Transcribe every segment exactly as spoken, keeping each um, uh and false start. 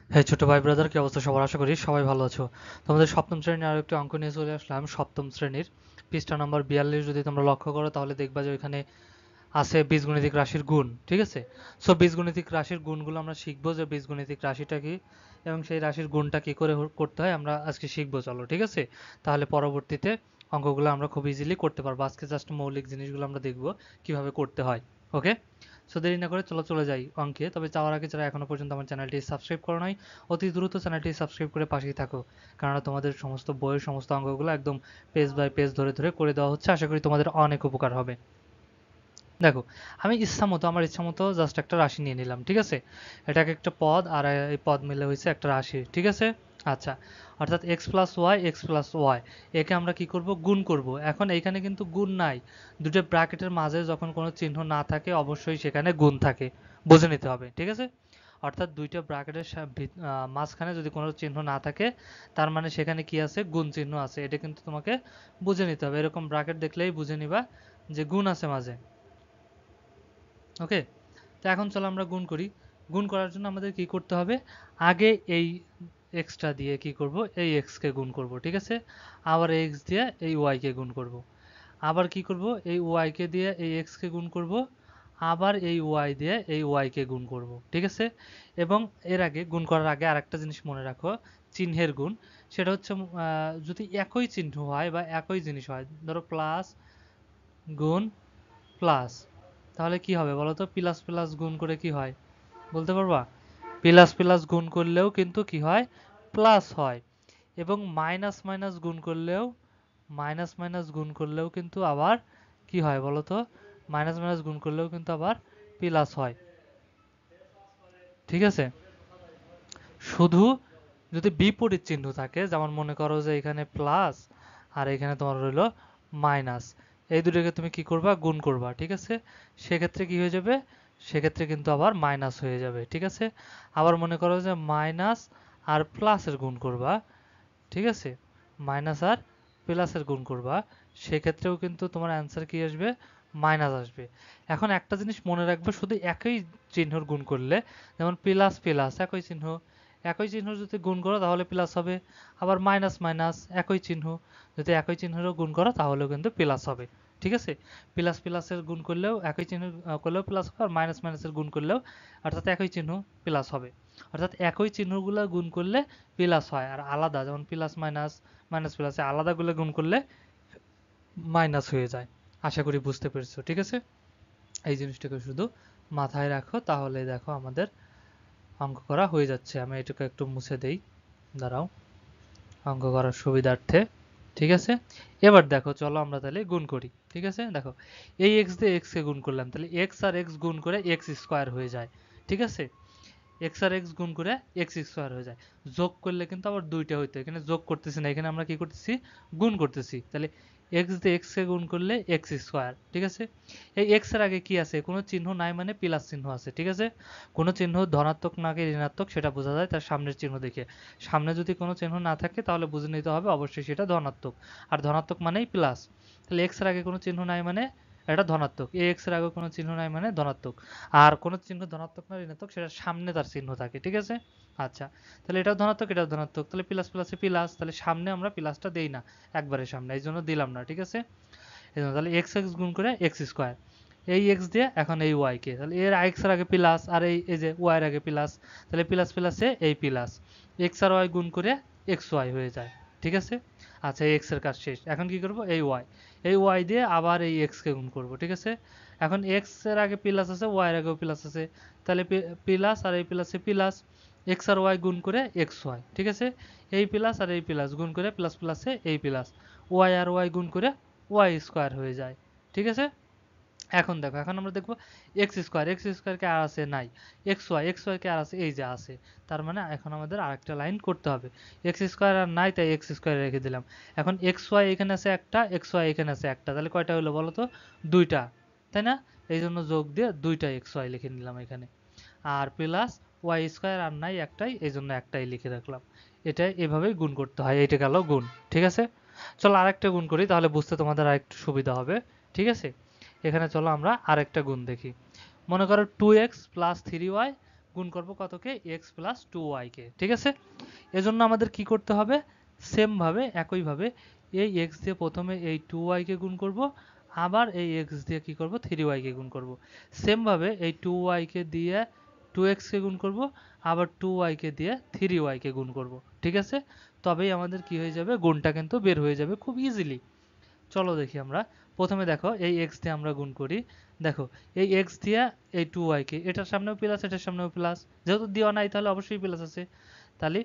হ্যাঁ ছোট ভাই ব্রাদার, কি অবস্থা সবার? আশা করি সবাই ভালো আছো। তোমাদের সপ্তম শ্রেণীর আরো একটি অঙ্ক নিয়ে চলে আসলাম। সপ্তম শ্রেণীর পৃষ্ঠা নম্বর বিয়াল্লিশ যদি তোমরা লক্ষ্য করো তাহলে দেখবা যে ওইখানে আছে বীজগণিতিক রাশির গুণ। ঠিক আছে? সো বীজগণিতিক রাশির গুণগুলো আমরা শিখবো, যে বীজগণিতিক রাশিটা কি এবং সেই রাশির গুণটা কি করে হ- করতে হয় আমরা আজকে শিখবো। চলো, ঠিক আছে? তাহলে পরবর্তীতে অঙ্কগুলো আমরা খুব ইজিলি করতে পারবো। আজকে জাস্ট মৌলিক জিনিসগুলো আমরা দেখবো কিভাবে করতে হয়। ওকে, সো দেরি না করে চলো চলে যাই অঙ্কে। তবে যাওয়ার আগে যারা এখনো পর্যন্ত আমার চ্যানেলটি সাবস্ক্রাইব করো নাই, অতি দ্রুত চ্যানেলটি সাবস্ক্রাইব করে পাশেই থাকো। কেননা তোমাদের সমস্ত বইয়ের সমস্ত অঙ্কগুলো একদম পেজ বাই পেজ ধরে ধরে করে দেওয়া হচ্ছে। আশা করি তোমাদের অনেক উপকার হবে। দেখো, আমি ইচ্ছা মতো আমার ইচ্ছা মতো জাস্ট একটা রাশি নিয়ে নিলাম। ঠিক আছে? এটাকে একটা পদ আর এই পদ মিলে হয়েছে একটা রাশি। ঠিক আছে? আচ্ছা, অর্থাৎ X plus Y X plus Y, একে আমরা কি করব? গুণ করব। এখন এইখানে কিন্তু গুণ নাই। দুটো ব্র্যাকেটের মাঝে যখন কোনো চিহ্ন না থাকে অবশ্যই সেখানে গুণ থাকে, বুঝে নিতে হবে। ঠিক আছে? অর্থাৎ দুইটা ব্র্যাকেটের মাঝখানে যদি কোনো চিহ্ন না থাকে তার মানে সেখানে কি আছে? গুণ চিহ্ন আছে। এটা কিন্তু তোমাকে বুঝে নিতে হবে। এরকম ব্র্যাকেট দেখলেই বুঝে নিবা যে গুণ আছে মাঝে। ওকে, তো এখন চলো আমরা গুণ করি। গুণ করার জন্য আমাদের কি করতে হবে? আগে এই এক্সটা দিয়ে কি করব? এই এক্স কে গুণ করব। ঠিক আছে? আবার এই এক্স দিয়ে এই ওয়াই কে গুণ করব। আবার কি করব? এই ওয়াই কে দিয়ে এই এক্স কে গুণ করব। আবার এই ওয়াই দিয়ে এই ওয়াই কে গুণ করব। ঠিক আছে? এবং এর আগে গুণ করার আগে আরেকটা জিনিস মনে রাখো, চিহ্নের গুণ। সেটা হচ্ছে আহ, যদি একই চিহ্ন হয় বা একই জিনিস হয়, ধরো প্লাস গুণ প্লাস, তাহলে কি হবে বলো তো? প্লাস প্লাস গুণ করে কি হয় বলতে পারবা? প্লাস প্লাস গুণ করলেও কিন্তু কি হয়? প্লাস হয়। এবং মাইনাস মাইনাস গুণ করলেও মাইনাস মাইনাস গুণ করলেও কিন্তু আবার কি হয় বলো তো? মাইনাস মাইনাস গুণ করলেও কিন্তু আবার প্লাস হয়। ঠিক আছে? শুধু যদি বিপরীত চিহ্ন থাকে, যেমন মনে করো যে এখানে প্লাস আর এখানে তোমার রইলো মাইনাস, এই দুটোকে তুমি কি করবা? গুণ করবা। ঠিক আছে? সেক্ষেত্রে কি হয়ে যাবে? সেক্ষেত্রে কিন্তু আবার মাইনাস হয়ে যাবে। ঠিক আছে? আবার মনে করো যে মাইনাস আর প্লাসের গুণ করবা। ঠিক আছে? মাইনাস আর প্লাসের গুণ করবা, সেক্ষেত্রেও কিন্তু তোমার অ্যান্সার কি আসবে? মাইনাস আসবে। এখন একটা জিনিস মনে রাখবে, শুধু একই চিহ্নর গুণ করলে, যেমন প্লাস প্লাস একই চিহ্ন, একই চিহ্ন যদি গুণ করো তাহলে প্লাস হবে। আবার মাইনাস মাইনাস একই চিহ্ন, যদি একই চিহ্নেরও গুণ করো তাহলেও কিন্তু প্লাস হবে। ঠিক আছে? প্লাস প্লাসের গুণ করলেও একই চিহ্ন আহ, করলেও প্লাস হবে, আর মাইনাস মাইনাসের গুণ করলেও অর্থাৎ একই চিহ্ন প্লাস হবে। অর্থাৎ একই চিহ্নগুলো গুণ করলে প্লাস হয়, আর আলাদা যেমন প্লাস মাইনাস মাইনাস প্লাসে আলাদাগুলো গুণ করলে মাইনাস হয়ে যায়। আশা করি বুঝতে পেরেছো। ঠিক আছে? এই জিনিসটাকে শুধু মাথায় রাখো, তাহলে দেখো আমাদের অঙ্ক করা হয়ে যাচ্ছে। আমি এটাকে একটু মুছে দেই, দাঁড়াও, অঙ্ক করার সুবিধার্থে। ঠিক আছে? এবার দেখো, চলো আমরা তাহলে গুণ করি। ঠিক আছে? দেখো, এই এক্স দিয়ে এক্স কে গুণ করলাম, তাহলে এক্স আর এক্স গুণ করে এক্স স্কোয়ার হয়ে যায়। ঠিক আছে? এক্স আর এক্স গুণ করে এক্স স্কোয়ার হয়ে যায়। যোগ করলে কিন্তু আবার দুইটা হইতো, এখানে যোগ করতেছি না, এখানে আমরা কি করতেছি? গুণ করতেছি। তাহলে এক্স দিয়ে এক্স কে গুণ করলে এক্স স্কোয়ার। ঠিক আছে? এই এক্স এর আগে কি আছে? কোনো চিহ্ন নাই মানে প্লাস চিহ্ন আছে। ঠিক আছে? কোনো চিহ্ন ধনাত্মক নাকি ঋণাত্মক সেটা বোঝা যায় তার সামনের চিহ্ন দেখে। সামনে যদি কোনো চিহ্ন না থাকে তাহলে বুঝে নিতে হবে অবশ্যই সেটা ধনাত্মক। আর ধনাত্মক মানেই প্লাস। তাহলে এক্স এর আগে কোনো চিহ্ন নাই মানে এটা ধনাত্মক, এ এক্স এর আগে কোনো চিহ্ন নাই মানে ধনাত্মক। আর কোনো চিহ্ন ধনাত্মক না ঋণাত্মক সেটা সামনে তার চিহ্ন থাকে। ঠিক আছে? আচ্ছা, তাহলে এটাও ধনাত্মক এটাও ধনাত্মক, তাহলে প্লাস প্লাসে প্লাস, তাহলে সামনে আমরা প্লাসটা দেই না একবারে সামনে, এই জন্য দিলাম না। ঠিক আছে? এই জন্য তাহলে এক্স এক্স গুণ করে এক্স স্কোয়ার, এই এক্স দিয়ে এখন এই ওয়াই কে, তাহলে এর এক্স এর আগে প্লাস আর এই এই যে ওয়াই এর আগে প্লাস, তাহলে প্লাস প্লাসে এই প্লাস, এক্স আর ওয়াই গুণ করে এক্স ওয়াই হয়ে যায়। ঠিক আছে? আচ্ছা, এই এক্স এর কাজ শেষ। এখন কি করব? এই ওয়াই, এই ওয়াই দিয়ে আবার এই এক্স কে গুণ করব। ঠিক আছে? এখন এক্স এর আগে প্লাস আছে, ওয়াই এর আগেও প্লাস আছে, তাহলে প্লাস আর এই প্লাসে প্লাস, এক্স আর ওয়াই গুণ করে এক্স ওয়াই। ঠিক আছে? এই প্লাস আর এই প্লাস গুণ করে প্লাস প্লাসে এই প্লাস, ওয়াই আর ওয়াই গুণ করে ওয়াই স্কোয়ার হয়ে যায়। ঠিক আছে? এখন দেখো, এখন আমরা দেখবো এক্স স্কোয়ার, এক্স স্কোয়ার কে আর আছে? নাই। এক্স ওয়াই, এক্স ওয়াই কে আর আছে? এই যে আছে। তার মানে এখন আমাদের আরেকটা লাইন করতে হবে। এক্স স্কোয়ার আর নাই, তাই এক্স স্কোয়ার রেখে দিলাম। এখন এক্স ওয়াই এখানে আছে একটা, এক্স ওয়াই এখানে আছে একটা, তাহলে কয়টা হলো বলো তো? দুইটা, তাই না? এই জন্য যোগ দিয়ে দুইটা এক্স ওয়াই লিখে নিলাম এখানে। আর প্লাস ওয়াই স্কোয়ার আর নাই, একটাই, এই জন্য একটাই লিখে রাখলাম। এটা এভাবেই গুণ করতে হয়। এটা গেল গুণ। ঠিক আছে? চলো আরেকটা গুণ করি, তাহলে বুঝতে তোমাদের আরেকটু সুবিধা হবে। ঠিক আছে? এখানে চলো আমরা আরেকটা গুণ দেখি। মনে করো two X plus three Y গুণ করব কতকে x প্লাস টু ওয়াই কে, ঠিক আছে। এজন্য আমাদের কি করতে হবে, সেম ভাবে একইভাবে এই x দিয়ে প্রথমে এই টু ওয়াই কে গুণ করব, আবার এই x দিয়ে কি করব থ্রি ওয়াই কে গুণ করব। সেম ভাবে এই টু ওয়াই কে দিয়ে টু এক্স কে গুণ করব, আবার টু ওয়াই কে দিয়ে থ্রি ওয়াই কে গুণ করব, ঠিক আছে। তবেই আমাদের কি হয়ে যাবে, গুণটা কিন্তু বের হয়ে যাবে খুব ইজিলি। চলো দেখি আমরা প্রথমে, দেখো এই x দিয়ে আমরা গুণ করি। দেখো এই x দিয়ে এই টু ওয়াই কে, এটার সামনেও প্লাস এটার সামনেও প্লাস, যেহেতু দেওয়া নাই তাহলে অবশ্যই প্লাস আছে, তাহলে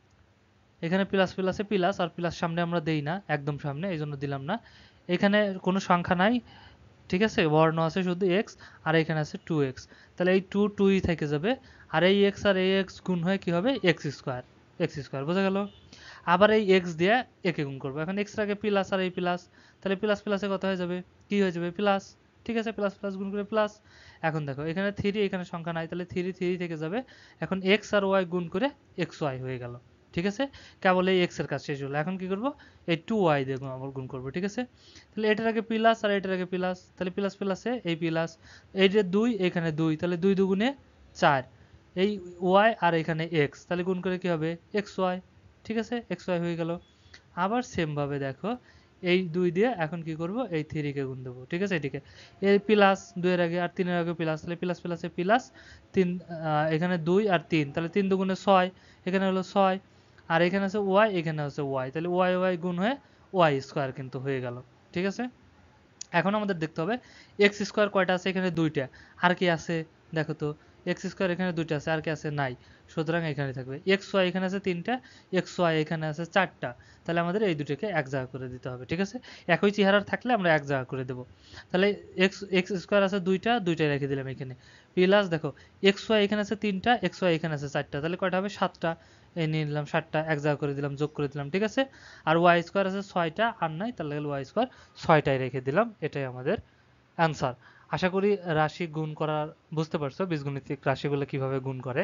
এখানে প্লাস প্লাসে প্লাস, আর প্লাস সামনে আমরা দেই না একদম সামনে, এই জন্য দিলাম না। এখানে কোনো সংখ্যা নাই, ঠিক আছে, বর্ণ আছে শুধু x, আর এখানে আছে টু এক্স, তাহলে এই টু টুই থেকে যাবে, আর এই x আর এই x গুণ হয়ে কি হবে এক্স স্কোয়ার, এক্স স্কোয়ার, বোঝা গেল। আবার এই x দিয়ে একে গুণ করবো, এখন x এর আগে প্লাস আর এই প্লাস, তাহলে প্লাস প্লাসে কত হয়ে যাবে, কি হয়ে যাবে প্লাস, ঠিক আছে, প্লাস প্লাস গুণ করে প্লাস। এখন দেখো এখানে থ্রি, এখানে সংখ্যা নাই, তাহলে থ্রি থ্রি থেকে যাবে, এখন x আর y গুণ করে এক্স ওয়াই হয়ে গেল, ঠিক আছে। কেবল এই x এর কাজ শেষ হলো, এখন কি করব, এই টু ওয়াই দিয়ে আবার গুণ করব, ঠিক আছে। তাহলে এটার আগে প্লাস আর এটার আগে প্লাস, তাহলে প্লাস প্লাসে এই প্লাস, এই যে দুই এখানে দুই, তাহলে দুই দুগুণে চার, এই y আর এখানে x, তাহলে গুণ করে কি হবে এক্স ওয়াই, ঠিক আছে, এক্স ওয়াই হয়ে গেল। আবার সেম ভাবে দেখো এই দুই দিয়ে এখন কি করব, এই থ্রি কে গুণ দেবো, ঠিক আছে, এটিকে এই প্লাস দুইয়ের আগে আর তিনের আগে প্লাস, তাহলে প্লাস প্লাসে প্লাস, তিন এখানে দুই আর তিন, তাহলে তিন দুগুণে ছয়, এখানে হলো ছয়, আর এখানে আছে ওয়াই, এখানে আছে ওয়াই, তাহলে ওয়াই ওয়াই গুণ হয়ে ওয়াই স্কোয়ার কিন্তু হয়ে গেল, ঠিক আছে। এখন আমাদের দেখতে হবে এক্স স্কোয়ার কয়টা আছে, এখানে দুইটা, আর কি আছে দেখো তো, এক্স স্কোয়ার এখানে দুইটা আছে, আর কি আছে নাই, সুতরাং এখানে থাকবে। এক্স ওয়াই এখানে আছে তিনটা, এক্স ওয়াই এখানে আছে চারটা, তাহলে আমাদের এই দুটোকে এক জায়গা করে দিতে হবে, ঠিক আছে। একই চেহারার থাকলে আমরা এক জায়গা করে দেব। তাহলে এক্স এক্স স্কোয়ার আছে দুইটা, দুইটাই রেখে দিলাম এখানে, প্লাস দেখো এক্স ওয়াই এখানে আছে তিনটা, এক্স ওয়াই এখানে আছে চারটা, তাহলে কয়টা হবে সাতটা, এই নিয়ে নিলাম সাতটা, এক জায়গা করে দিলাম, যোগ করে দিলাম, ঠিক আছে। আর ওয়াই স্কোয়ার আছে ছয়টা, আর নাই, তাহলে ওয়াই স্কোয়ার ছয়টাই রেখে দিলাম, এটাই আমাদের অ্যান্সার। আশা করি রাশি গুণ করার বুঝতে পারছো, বীজগণিতিক রাশিগুলো কিভাবে গুণ করে,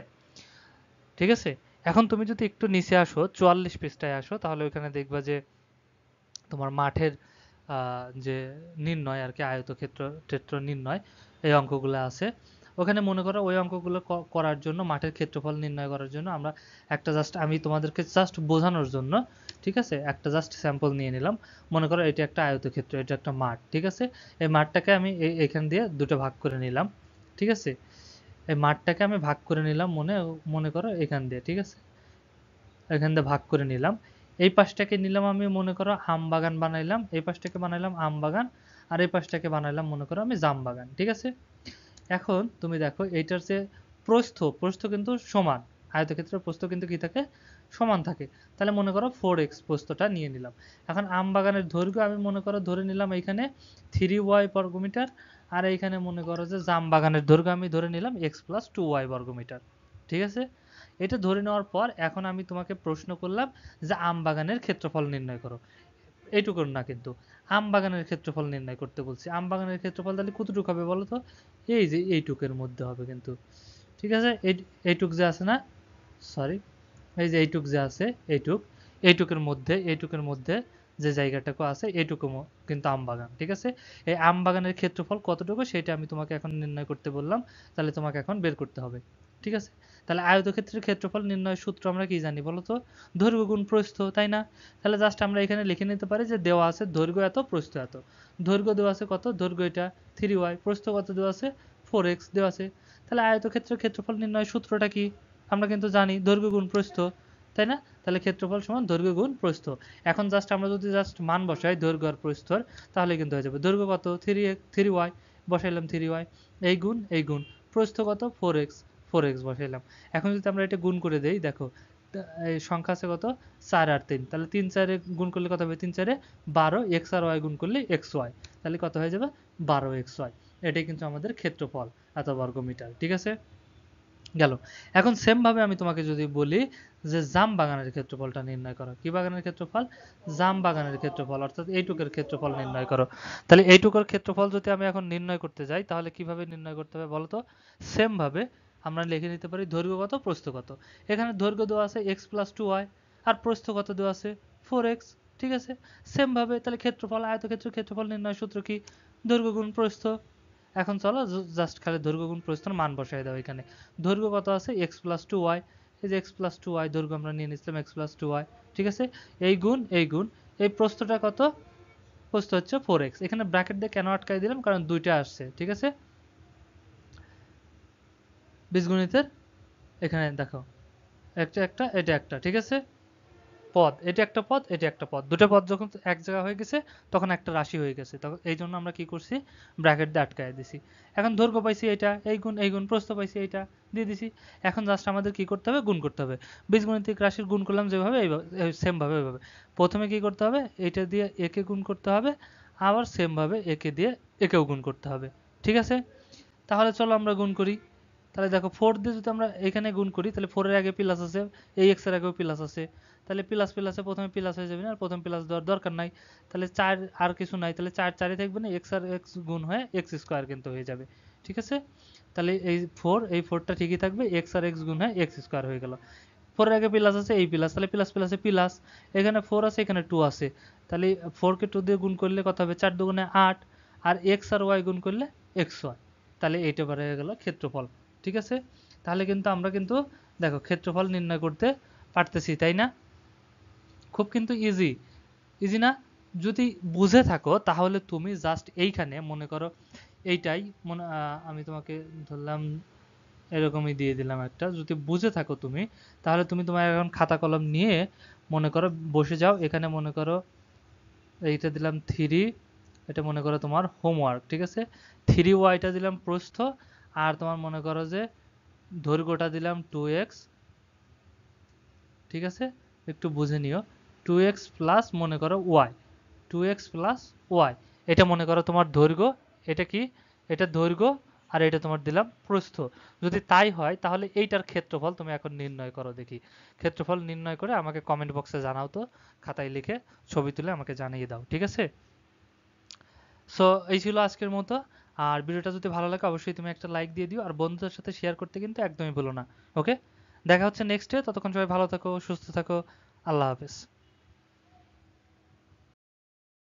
ঠিক আছে। এখন তুমি যদি একটু নিচে আসো, চুয়াল্লিশ পৃষ্ঠায় আসো, তাহলে ওইখানে দেখবা যে তোমার মাঠের যে নির্ণয় আর কি, আয়তক্ষেত্র ক্ষেত্র নির্ণয়, এই অঙ্কগুলো আছে। ওখানে মনে করো ওই অঙ্কগুলো করার জন্য, মাঠের ক্ষেত্রফল নির্ণয় করার জন্য আমরা একটা জাস্ট, আমি তোমাদেরকে জাস্ট বোঝানোর জন্য, ঠিক আছে, একটা জাস্ট স্যাম্পল নিয়ে নিলাম। মনে করো এটা একটা আয়তক্ষেত্র, এটা একটা মাঠ, ঠিক আছে। এই মাঠটাকে আমি এখান দিয়ে দুটো ভাগ করে নিলাম, ঠিক আছে। এই মাঠটাকে আমি ভাগ করে নিলাম, মনে মনে করো এখান দিয়ে, ঠিক আছে, এখান দিয়ে ভাগ করে নিলাম। এই পাশটাকে নিলাম আমি, মনে করো আম বাগান বানাইলাম, এই পাশটাকে বানাইলাম আম বাগান, আর এই পাশটাকে বানাইলাম মনে করো আমি জাম বাগান, ঠিক আছে। এখন তুমি দেখো এইটার যে প্রস্থ, প্রস্থ কিন্তু সমান, আয়তক্ষেত্রের প্রস্থ কিন্তু কি থাকে, সমান থাকে। তাহলে মনে করো ফোর এক্স প্রস্থটা নিয়ে নিলাম। এখন আম বাগানের দৈর্ঘ্য আমি মনে করো ধরে নিলাম এইখানে থ্রি ওয়াই বর্গমিটার, আর এইখানে মনে করো যে জাম বাগানের দৈর্ঘ্য আমি ধরে নিলাম এক্স প্লাস টু ওয়াই বর্গমিটার, ঠিক আছে। এটা ধরে নেওয়ার পর এখন আমি তোমাকে প্রশ্ন করলাম যে আম বাগানের ক্ষেত্রফল নির্ণয় করো, এইটুকুর না কিন্তু, আম বাগানের ক্ষেত্রফল নির্ণয় করতে বলছি। আম বাগানের ক্ষেত্রফল তাহলে কতটুকু হবে বলো তো, এই যে এইটুকের মধ্যে হবে কিন্তু, ঠিক আছে, এই এইটুক যে আছে না, সরি, এই যে এইটুক যে আছে, এইটুক, এইটুকের মধ্যে, এইটুকের মধ্যে যে জায়গাটাকে আছে এইটুকু কিন্তু আম বাগান, ঠিক আছে। এই আম বাগানের ক্ষেত্রফল কতটুকু সেটা আমি তোমাকে এখন নির্ণয় করতে বললাম, তাহলে তোমাকে এখন বের করতে হবে, ঠিক আছে। তাহলে আয়তক্ষেত্রের ক্ষেত্রফল নির্ণয়ের সূত্র আমরা কি জানি বলো তো, দৈর্ঘ্য গুণ প্রস্থ, তাই না। তাহলে জাস্ট আমরা এখানে লিখে নিতে পারি যে দেওয়া আছে দৈর্ঘ্য এত, প্রস্থ এত। দৈর্ঘ্য দেওয়া আছে কত, দৈর্ঘ্য এটা থ্রি ওয়াই, প্রস্থ কত দেওয়া আছে ফোর এক্স দেওয়া আছে। তাহলে আয়তক্ষেত্রের ক্ষেত্রফল নির্ণয়ের সূত্রটা কি, আমরা কিন্তু জানি দৈর্ঘ্য গুণ প্রস্থ, তাই না। তাহলে ক্ষেত্রফল সমান দৈর্ঘ্য গুণ প্রস্থ। এখন জাস্ট আমরা যদি জাস্ট মান বসাই দৈর্ঘ্য আর প্রস্থর, তাহলে কিন্তু হয়ে যাবে দৈর্ঘ্য কত থ্রি থ্রি ওয়াই, বসাইলাম থ্রি ওয়াই, এই গুণ এই গুণ, প্রস্থ কত ফোর এক্স, ফোর এক্স বসাইলাম। এখন যদি আমরা এটা গুণ করে দেই, দেখো এই সংখ্যা আছে কত চার আর তিন, তাহলে তিন চারে গুণ করলে কত হবে, তিন চারে বারো, এক্স আর ওয়াই গুণ করলে এক্স ওয়াই, তাহলে কত হয়ে যাবে বারো এক্স ওয়াই। এটাই কিন্তু আমাদের ক্ষেত্রফল এত বর্গমিটার, ঠিক আছে, গেল। এখন সেম ভাবে আমি তোমাকে যদি বলি যে জাম বাগানের ক্ষেত্রফলটা নির্ণয় করো, কি বাগানের ক্ষেত্রফল, জাম বাগানের ক্ষেত্রফল, অর্থাৎ এইটুকের ক্ষেত্রফল নির্ণয় করো। তাহলে এইটুকের ক্ষেত্রফল যদি আমি এখন নির্ণয় করতে যাই, তাহলে কিভাবে নির্ণয় করতে হবে বলো তো, সেম ভাবে আমরা লিখে নিতে পারি দৈর্ঘ্য কত প্রস্থ কত। এখানে দৈর্ঘ্য দেওয়া আছে এক্স প্লাস টু ওয়াই, আর প্রস্থ কত দেওয়া আছে ফোর এক্স, ঠিক আছে। সেম ভাবে তাহলে ক্ষেত্রফল, আয়তক্ষেত্রের ক্ষেত্রফল নির্ণয় সূত্র কি, দৈর্ঘ্য গুণ প্রস্থ, এখন চলো জাস্ট খালি দৈর্ঘ্য গুণ প্রস্থের মান বসাই দাও এখানে। দৈর্ঘ্য কত আছে x প্লাস টু ওয়াই, এই যে x প্লাস টু ওয়াই দৈর্ঘ্য আমরা নিয়ে নিচ্ছিলাম x প্লাস টু ওয়াই, ঠিক আছে। এই গুণ এই গুণ এই প্রস্থটা কত, প্রস্থ হচ্ছে ফোর এক্স। এখানে ব্র্যাকেট দিয়ে কেন আটকাই দিলাম, কারণ দুইটা আসছে, ঠিক আছে। বীজগণিতের এখানে দেখো একটা একটা এটা একটা, ঠিক আছে, পদ, এটা একটা পদ এটা একটা পদ, দুটো পদ যখন এক জায়গা হয়ে গেছে তখন একটা রাশি হয়ে গেছে, তখন এই জন্য আমরা কি করছি, ব্র্যাকেট দিয়ে আটকায় দিছি। এখন দৈর্ঘ্য পাইছি এটা, এই গুণ এই গুণ, প্রস্থ পাইছি এটা দিয়ে দিছি। এখন জাস্ট আমাদের কি করতে হবে, গুণ করতে হবে। বীজগণিতিক রাশির গুণ করলাম যেভাবে, এইভাবে সেম ভাবে এইভাবে প্রথমে কি করতে হবে, এটা দিয়ে একে গুণ করতে হবে, আবার সেম ভাবে একে দিয়ে একেও গুণ করতে হবে, ঠিক আছে। তাহলে চলো আমরা গুণ করি। তাহলে দেখো ফোর দিয়ে যদি আমরা এখানে গুণ করি, তাহলে ফোর এর আগে প্লাস আছে, এই এক্স এর আগেও প্লাস আছে, তাহলে প্লাস প্লাসে প্রথমে প্লাস হয়ে যাবে না, আর প্রথম প্লাস দেওয়ার দরকার নাই। তাহলে চার আর কিছু নাই, তাহলে চার চারই থাকবে না, এক্স আর এক্স গুণ হয়ে এক্স স্কোয়ার কিন্তু হয়ে যাবে, ঠিক আছে। তাহলে এই ফোর, এই ফোরটা ঠিকই থাকবে, এক্স আর এক্স গুণ হয়ে এক্স স্কোয়ার হয়ে গেল। ফোর এর আগে প্লাস আছে, এই প্লাস, তাহলে প্লাস প্লাসে প্লাস, এখানে ফোর আছে এখানে টু আছে, তাহলে ফোর কে টু দিয়ে গুণ করলে কত হবে, চার দুগুণে আট, আর এক্স আর ওয়াই গুণ করলে এক্স ওয়াই, তাহলে এইটা বার হয়ে গেল ক্ষেত্রফল, ঠিক আছে। তাহলে কিন্তু আমরা কিন্তু দেখো ক্ষেত্রফল নির্ণয় করতে পারতেছি, তাই না? খুব কিন্তু ইজি, ইজি না? যদি বুঝে থাকো তাহলে তুমি জাস্ট এইখানে মনে করো এইটাই মনে আহ, আমি তোমাকে ধরলাম এরকমই দিয়ে দিলাম একটা, যদি বুঝে থাকো তুমি তাহলে তুমি তোমার এখন খাতা কলম নিয়ে মনে করো বসে যাও, এখানে মনে করো এইটা দিলাম থ্রি, এটা মনে করো তোমার হোমওয়ার্ক, ঠিক আছে। থ্রি ওয়াইটা দিলাম প্রস্থ, আর তোমার মনে করো যে দৈর্ঘ্যটা দিলাম টু এক্স, ঠিক আছে। একটু বুঝে নিও, টু এক্স প্লাস মনে করো Y, two X plus Y, এটা মনে করো তোমার দৈর্ঘ্য, এটা কি, এটা দৈর্ঘ্য, আর এটা তোমার দিলাম প্রস্থ। যদি তাই হয় তাহলে এইটার ক্ষেত্রফল তুমি এখন নির্ণয় করো দেখি। ক্ষেত্রফল নির্ণয় করে আমাকে কমেন্ট বক্সে জানাও তো, খাতায় লিখে ছবি তুলে আমাকে জানিয়ে দাও, ঠিক আছে। সো এই ছিল আজকের মতো। আর ভিডিওটা যদি ভালো লাগে অবশ্যই তুমি একটা লাইক দিয়ে দিও, আর বন্ধুদের সাথে শেয়ার করতে কিন্তু একদমই ভুলো না। ওকে, দেখা হচ্ছে নেক্সট ডে, ততক্ষণ সবাই ভালো থাকো, সুস্থ থাকো, আল্লাহ হাফেজ।